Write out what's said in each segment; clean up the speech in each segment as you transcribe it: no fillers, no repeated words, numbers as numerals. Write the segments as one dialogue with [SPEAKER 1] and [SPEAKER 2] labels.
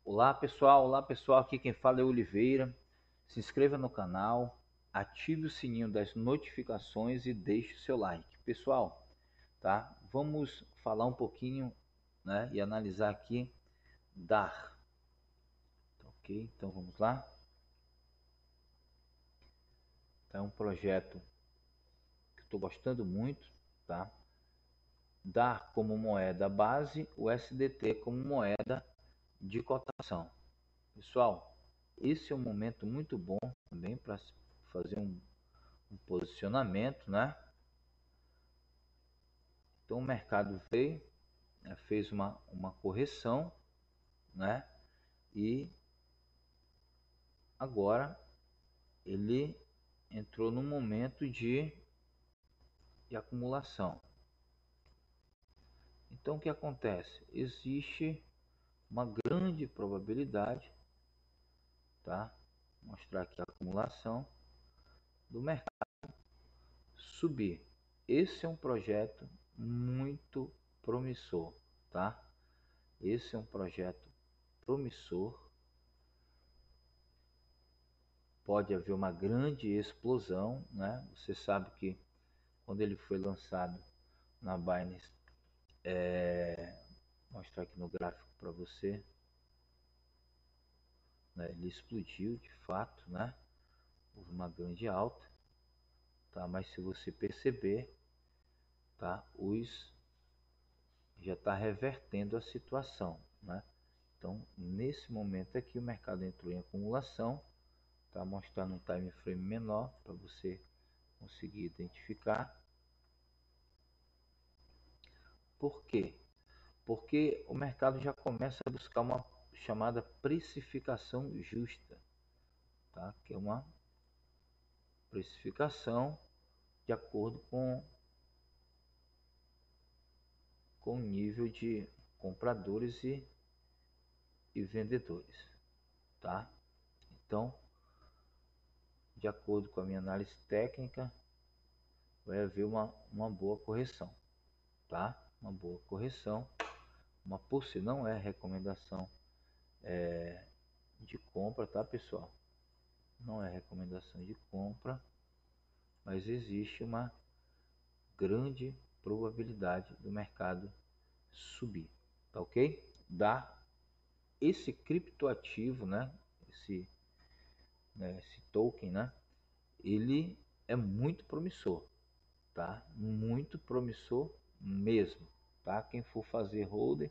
[SPEAKER 1] Olá pessoal, aqui quem fala é Oliveira. Se inscreva no canal, ative o sininho das notificações e deixe o seu like. Pessoal, tá? Vamos falar um pouquinho, né, e analisar aqui DAR. Ok, então vamos lá. Tá, é um projeto que estou gostando muito, tá? DAR como moeda base, o USDT como moeda de cotação. Pessoal, esse é um momento muito bom também para fazer um posicionamento, né? Então o mercado veio, né, fez uma correção, né? E agora ele entrou num momento de acumulação. Então o que acontece? Existe uma grande probabilidade, tá? Vou mostrar aqui a acumulação do mercado subir. Esse é um projeto muito promissor, tá? Esse é um projeto promissor. Pode haver uma grande explosão, né? Você sabe que quando ele foi lançado na Binance, vou mostrar aqui no gráfico para você, né? Ele explodiu de fato, né? Houve uma grande alta, tá? Mas se você perceber, tá? Já está revertendo a situação, né? Então, nesse momento aqui, o mercado entrou em acumulação, tá mostrando um time frame menor para você conseguir identificar. Por quê? Porque o mercado já começa a buscar uma chamada precificação justa, tá? Que é uma precificação de acordo com o nível de compradores e vendedores, tá? Então, de acordo com a minha análise técnica, vai haver uma boa correção, tá? Uma boa correção, não é recomendação de compra, tá, pessoal? Não é recomendação de compra, mas existe uma grande probabilidade do mercado subir, tá ok? Dá esse criptoativo, esse token, né? Ele é muito promissor, tá? Muito promissor mesmo, tá? Quem for fazer holder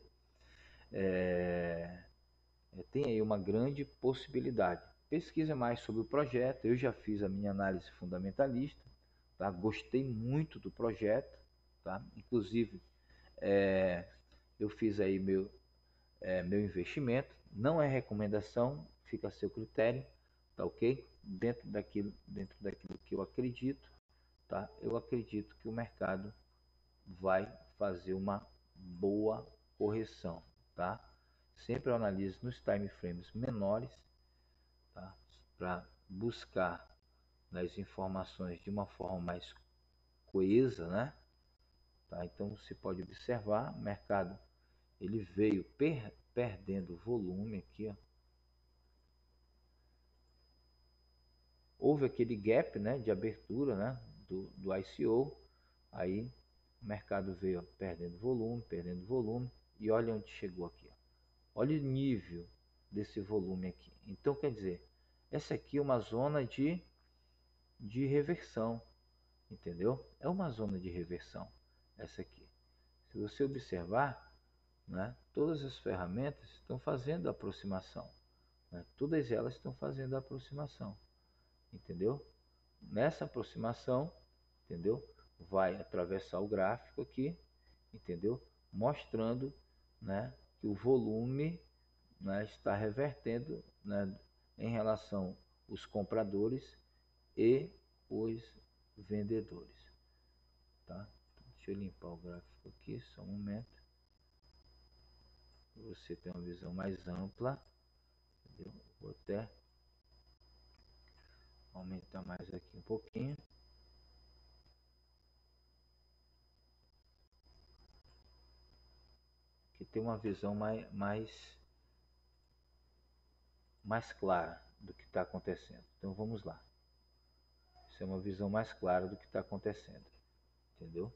[SPEAKER 1] tem aí uma grande possibilidade. Pesquisa mais sobre o projeto. Eu já fiz a minha análise fundamentalista, tá? Gostei muito do projeto, tá? Inclusive eu fiz aí meu investimento. Não é recomendação, fica a seu critério, tá ok? Dentro daquilo que eu acredito, tá? Eu acredito que o mercado vai fazer uma boa correção, tá? Sempre eu analiso nos time frames menores, tá? Para buscar as informações de uma forma mais coesa, né? Tá? Então você pode observar, o mercado ele veio perdendo volume aqui, ó. Houve aquele gap, né, de abertura, né, do ICO, aí o mercado veio perdendo volume, e olha onde chegou aqui, ó. Olha o nível desse volume aqui. Então quer dizer, essa aqui é uma zona de reversão, entendeu? É uma zona de reversão essa aqui. Se você observar, né, todas as ferramentas estão fazendo aproximação, né? Todas elas estão fazendo aproximação, entendeu? Nessa aproximação, entendeu? Vai atravessar o gráfico aqui, entendeu? Mostrando, né, que o volume, né, está revertendo, né, em relação aos compradores e os vendedores, tá? Deixa eu limpar o gráfico aqui, só um momento. Você tem uma visão mais ampla, entendeu? Vou até aumentar mais aqui um pouquinho. Que tem uma visão mais mais clara do que está acontecendo. Então vamos lá. Isso é uma visão mais clara do que está acontecendo. Entendeu?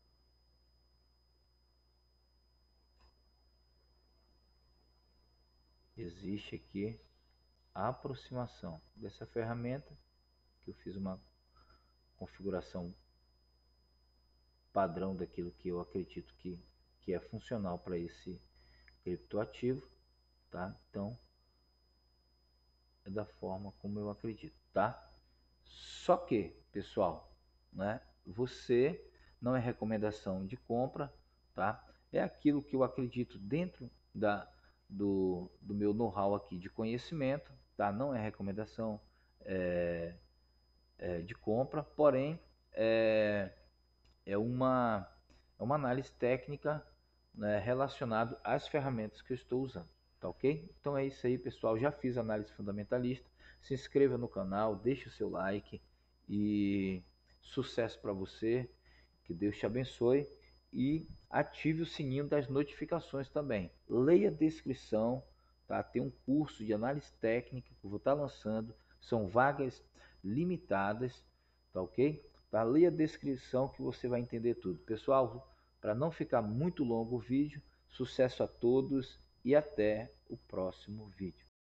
[SPEAKER 1] Existe aqui a aproximação dessa ferramenta, que eu fiz uma configuração padrão daquilo que eu acredito que é funcional para esse criptoativo, tá? Então, é da forma como eu acredito, tá? Só que, pessoal, né? Você não é recomendação de compra, tá? É aquilo que eu acredito dentro do meu know-how aqui de conhecimento, tá? Não é recomendação é, de compra, porém é, é uma, é uma análise técnica, né, relacionado às ferramentas que eu estou usando, tá ok? Então é isso aí, pessoal. Já fiz análise fundamentalista. Se inscreva no canal, deixe o seu like e sucesso para você. Que Deus te abençoe e ative o sininho das notificações também. Leia a descrição, tá? Tem um curso de análise técnica que eu vou estar lançando. São vagas limitadas, tá ok? Tá? Leia a descrição que você vai entender tudo. Pessoal, para não ficar muito longo o vídeo, sucesso a todos e até o próximo vídeo.